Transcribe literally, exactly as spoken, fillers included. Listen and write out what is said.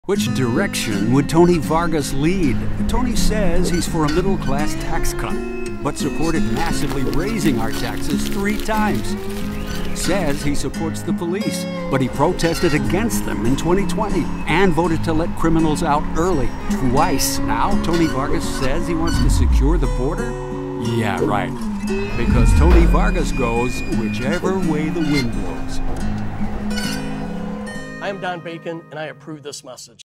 Which direction would Tony Vargas lead? Tony says he's for a middle-class tax cut, but supported massively raising our taxes three times. Says he supports the police, but he protested against them in twenty twenty and voted to let criminals out early, twice. Now, Tony Vargas says he wants to secure the border? Yeah, right. Because Tony Vargas goes whichever way the wind blows. I am Don Bacon, and I approve this message.